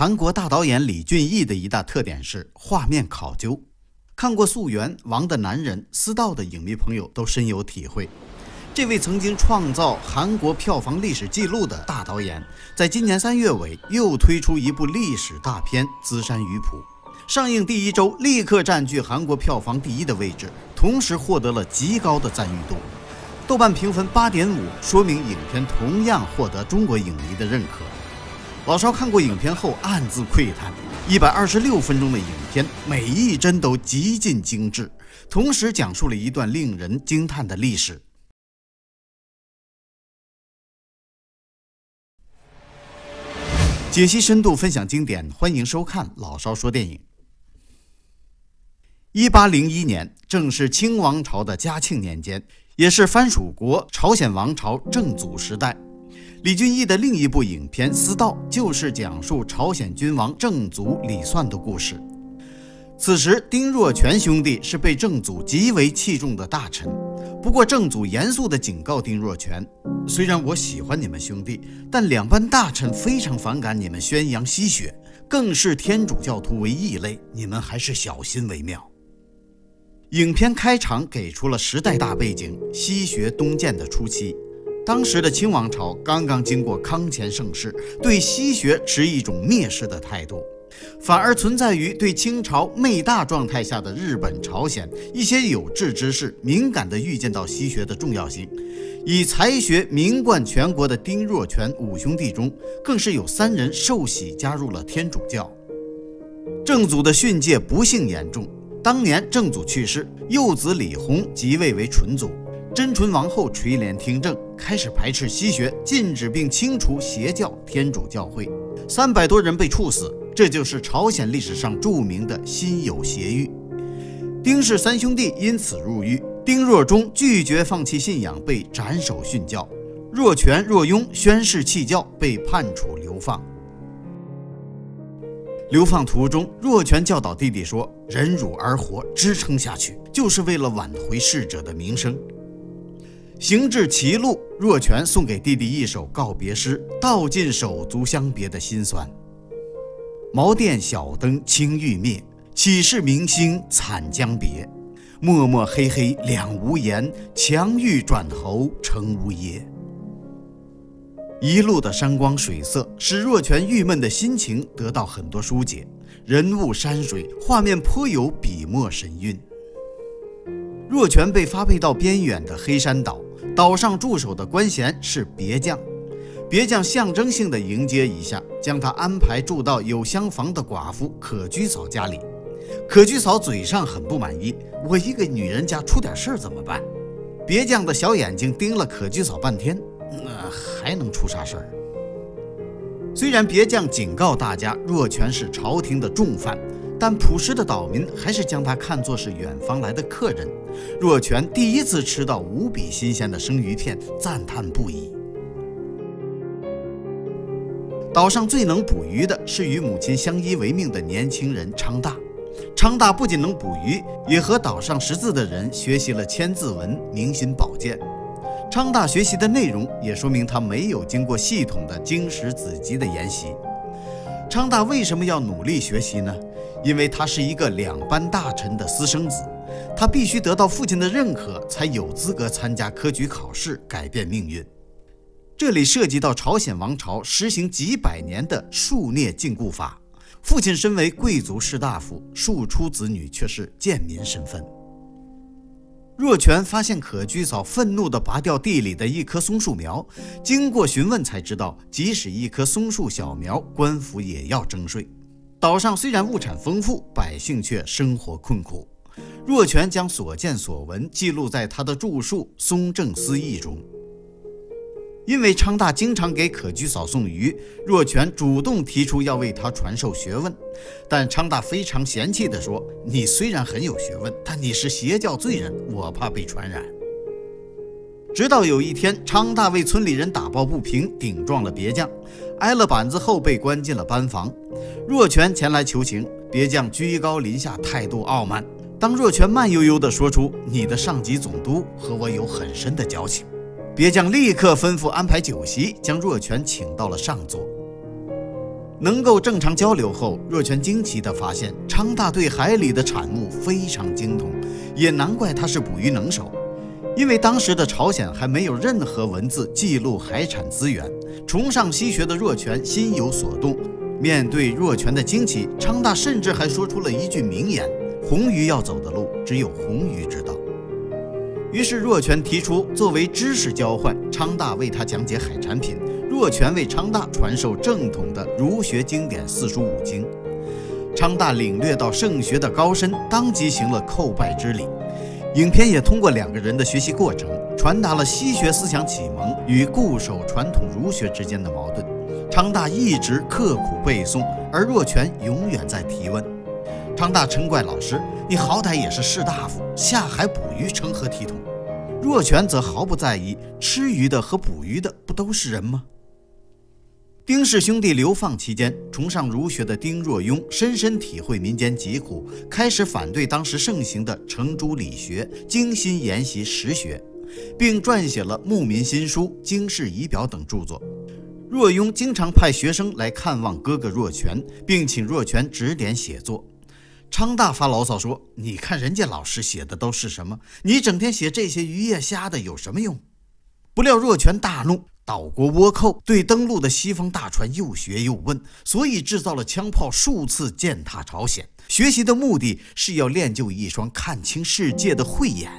韩国大导演李俊毅的一大特点是画面考究。看过《素媛》《王的男人》《私道》的影迷朋友都深有体会。这位曾经创造韩国票房历史记录的大导演，在今年3月尾又推出一部历史大片《资山鱼谱》，上映第1周立刻占据韩国票房第1的位置，同时获得了极高的赞誉度。豆瓣评分8.5，说明影片同样获得中国影迷的认可。老邵看过影片后暗自喟叹，126分钟的影片，每一帧都极尽精致，同时讲述了一段令人惊叹的历史。解析深度，分享经典，欢迎收看老邵说电影。1801年，正是清王朝的嘉庆年间，也是藩属国朝鲜王朝正祖时代。李俊毅的另一部影片《私道》就是讲述朝鲜君王正祖李算的故事。此时，丁若全兄弟是被正祖极为器重的大臣。不过，正祖严肃地警告丁若全：虽然我喜欢你们兄弟，但2班大臣非常反感你们宣扬吸血，更视天主教徒为异类，你们还是小心为妙。影片开场给出了时代大背景，西学东渐的初期。当时的清王朝刚刚经过康乾盛世，对西学持一种蔑视的态度，反而存在于对清朝媚大状态下的日本、朝鲜一些有志之士敏感地预见到西学的重要性。以才学名冠全国的丁若全5兄弟中，更是有3人受洗加入了天主教。正祖的训诫不幸严重，当年正祖去世，幼子李弘即位为纯祖。真纯王后垂帘听政，开始排斥西学，禁止并清除邪教天主教会，300多人被处死，这就是朝鲜历史上著名的辛酉邪狱。丁氏3兄弟因此入狱，丁若中拒绝放弃信仰，被斩首殉教；若全、若雍宣誓弃教，被判处流放。流放途中，若全教导弟弟说：忍辱而活，支撑下去，就是为了挽回逝者的名声。行至歧路，若全送给弟弟一首告别诗，道尽手足相别的辛酸。茅店小灯青欲灭，岂是明星惨将别。漠漠黑黑两无言，强欲转喉成无耶。一路的山光水色使若全郁闷的心情得到很多疏解，人物山水画面颇有笔墨神韵。若全被发配到边远的黑山岛，岛上驻守的官衔是别将。别将象征性的迎接一下，将他安排住到有厢房的寡妇可居嫂家里。可居嫂嘴上很不满意，我一个女人家出点事怎么办？别将的小眼睛盯了可居嫂半天，还能出啥事儿？虽然别将警告大家若全是朝廷的重犯，但朴实的岛民还是将他看作是远方来的客人。若全第一次吃到无比新鲜的生鱼片，赞叹不已。岛上最能捕鱼的是与母亲相依为命的年轻人昌大。昌大不仅能捕鱼，也和岛上识字的人学习了千字文、明心宝剑。昌大学习的内容也说明他没有经过系统的经史子集的研习。昌大为什么要努力学习呢？因为他是一个2班大臣的私生子，他必须得到父亲的认可，才有资格参加科举考试，改变命运。这里涉及到朝鲜王朝实行几百年的庶孽禁锢法，父亲身为贵族士大夫，庶出子女却是贱民身份。若全发现可居嫂愤怒地拔掉地里的一棵松树苗，经过询问才知道，即使一棵松树小苗，官府也要征税。岛上虽然物产丰富，百姓却生活困苦。若全将所见所闻记录在他的著述《松正思议》中。因为昌大经常给可居嫂送鱼，若全主动提出要为他传授学问，但昌大非常嫌弃地说：你虽然很有学问，但你是邪教罪人，我怕被传染。直到有一天，昌大为村里人打抱不平，顶撞了别将，挨了板子后被关进了班房。若全前来求情，别将居高临下，态度傲慢。当若全慢悠悠地说出你的上级总督和我有很深的交情，别将立刻吩咐安排酒席，将若全请到了上座。 能够正常交流后，若权惊奇地发现昌大对海里的产物非常精通，也难怪他是捕鱼能手。因为当时的朝鲜还没有任何文字记录海产资源，崇尚西学的若权心有所动。面对若权的惊奇，昌大甚至还说出了一句名言：红鱼要走的路，只有红鱼知道。于是若权提出，作为知识交换，昌大为他讲解海产品，若权为昌大传授正统的儒学经典四书五经。昌大领略到圣学的高深，当即行了叩拜之礼。影片也通过两个人的学习过程，传达了西学思想启蒙与固守传统儒学之间的矛盾。昌大一直刻苦背诵，而若权永远在提问。昌大嗔怪老师：“你好歹也是士大夫，下海捕鱼成何体统？”若权则毫不在意，吃鱼的和捕鱼的不都是人吗？丁氏兄弟流放期间，崇尚儒学的丁若庸深深体会民间疾苦，开始反对当时盛行的程朱理学，精心研习实学，并撰写了《牧民新书》《经世仪表》等著作。若庸经常派学生来看望哥哥若权，并请若权指点写作。昌大发牢骚说：“你看人家老师写的都是什么？你整天写这些鱼呀虾的有什么用？”不料若权大怒，岛国倭寇对登陆的西方大船又学又问，所以制造了枪炮，数次践踏朝鲜。学习的目的是要练就一双看清世界的慧眼。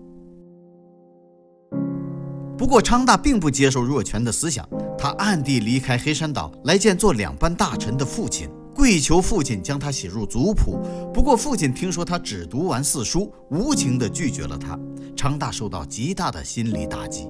不过昌大并不接受若权的思想，他暗地离开黑山岛来见做两班大臣的父亲，跪求父亲将他写入族谱。不过父亲听说他只读完四书，无情地拒绝了他。昌大受到极大的心理打击。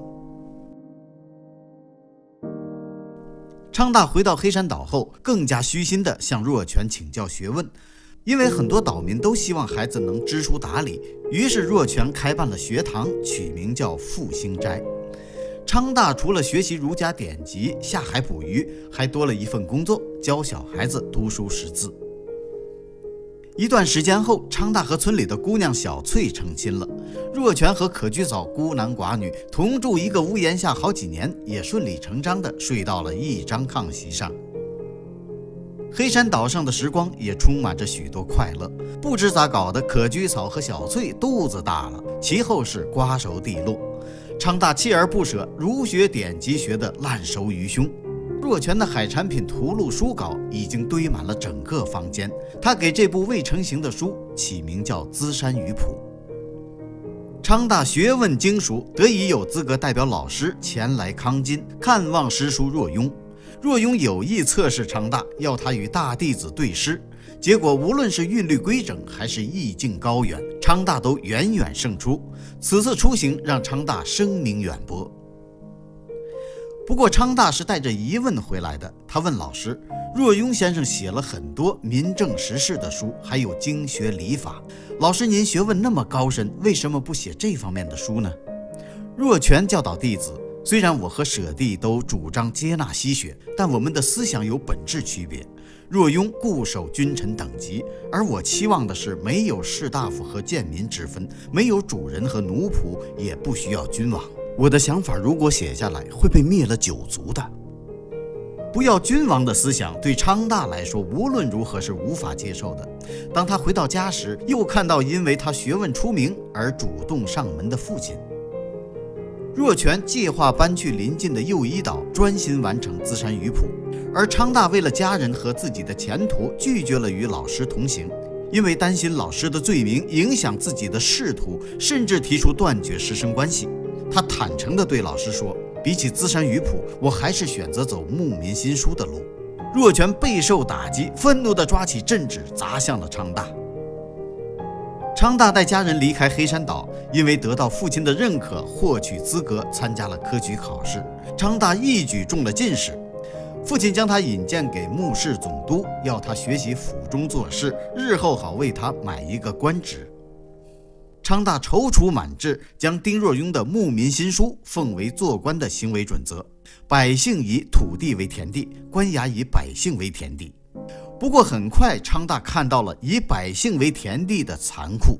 昌大回到黑山岛后，更加虚心地向若权请教学问，因为很多岛民都希望孩子能知书达理，于是若权开办了学堂，取名叫复兴斋。昌大除了学习儒家典籍、下海捕鱼，还多了一份工作，教小孩子读书识字。一段时间后，昌大和村里的姑娘小翠成亲了。若权和可居嫂孤男寡女，同住一个屋檐下好几年，也顺理成章地睡到了一张炕席上。黑山岛上的时光也充满着许多快乐。不知咋搞的，可居嫂和小翠肚子大了，其后是瓜熟蒂落。昌大锲而不舍，儒学典籍学得烂熟于胸。若权的海产品图录书稿已经堆满了整个房间，他给这部未成型的书起名叫《资山鱼谱》。昌大学问精熟，得以有资格代表老师前来康津看望师叔若庸。若庸有意测试昌大，要他与大弟子对诗，结果无论是韵律规整还是意境高远，昌大都远远胜出。此次出行让昌大声名远播。不过昌大是带着疑问回来的，他问老师：若庸先生写了很多民政时事的书，还有经学礼法，老师您学问那么高深，为什么不写这方面的书呢？若权教导弟子：虽然我和舍弟都主张接纳西学，但我们的思想有本质区别。若庸固守君臣等级，而我期望的是没有士大夫和贱民之分，没有主人和奴仆，也不需要君王。我的想法如果写下来，会被灭了九族的。不要君王的思想对昌大来说无论如何是无法接受的。当他回到家时，又看到因为他学问出名而主动上门的父亲。若权计划搬去邻近的右一岛，专心完成《资山鱼谱》，而昌大为了家人和自己的前途，拒绝了与老师同行。因为担心老师的罪名影响自己的仕途，甚至提出断绝师生关系。他坦诚地对老师说：比起《资山鱼谱》，我还是选择走牧民新书的路。若权备受打击，愤怒地抓起镇纸砸向了昌大。昌大带家人离开黑山岛，因为得到父亲的认可，获取资格参加了科举考试。昌大一举中了进士，父亲将他引荐给牧氏总督，要他学习府中做事，日后好为他买一个官职。昌大踌躇满志，将丁若庸的《牧民新书》奉为做官的行为准则：百姓以土地为田地，官衙以百姓为田地。不过很快，昌大看到了以百姓为田地的残酷。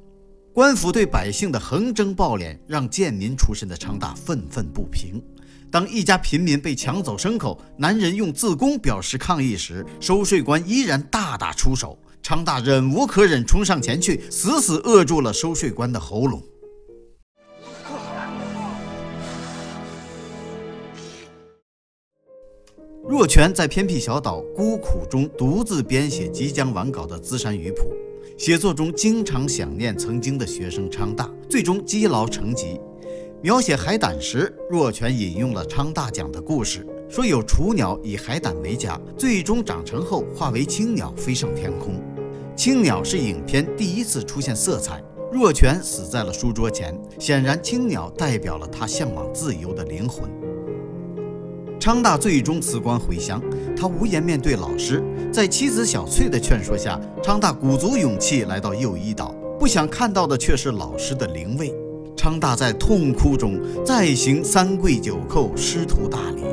官府对百姓的横征暴敛，让贱民出身的昌大愤愤不平。 当一家贫民被抢走牲口，男人用自宫表示抗议时，收税官依然大打出手。昌大忍无可忍，冲上前去，死死扼住了收税官的喉咙。若权在偏僻小岛孤苦中独自编写即将完稿的《资山鱼谱》，写作中经常想念曾经的学生昌大，最终积劳成疾。描写海胆时，若权引用了昌大讲的故事，说有雏鸟以海胆为家，最终长成后化为青鸟飞上天空。青鸟是影片第一次出现色彩，若权死在了书桌前，显然青鸟代表了他向往自由的灵魂。昌大最终辞官回乡，他无颜面对老师。在妻子小翠的劝说下，昌大鼓足勇气来到右一岛，不想看到的却是老师的灵位。昌大在痛哭中再行3跪9叩，师徒大礼。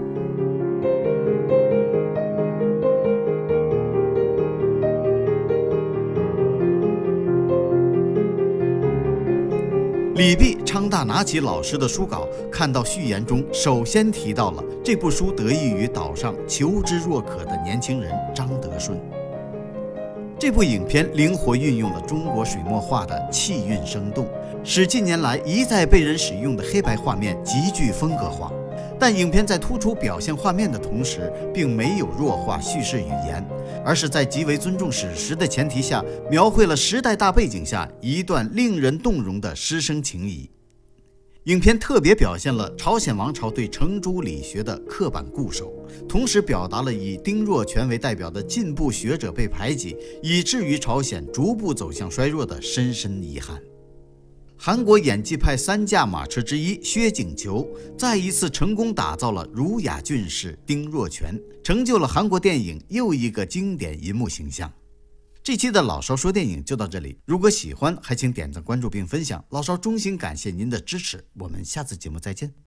李泌，昌大拿起老师的书稿，看到序言中首先提到了这部书得益于岛上求知若渴的年轻人张德顺。这部影片灵活运用了中国水墨画的气韵生动，使近年来一再被人使用的黑白画面极具风格化。但影片在突出表现画面的同时，并没有弱化叙事语言，而是在极为尊重史实的前提下，描绘了时代大背景下一段令人动容的师生情谊。影片特别表现了朝鲜王朝对程朱理学的刻板固守，同时表达了以丁若权为代表的进步学者被排挤，以至于朝鲜逐步走向衰弱的深深遗憾。韩国演技派3驾马车之一薛景求再一次成功打造了儒雅俊士丁若权，成就了韩国电影又一个经典银幕形象。这期的老邵说电影就到这里，如果喜欢还请点赞关注并分享，老邵衷心感谢您的支持，我们下次节目再见。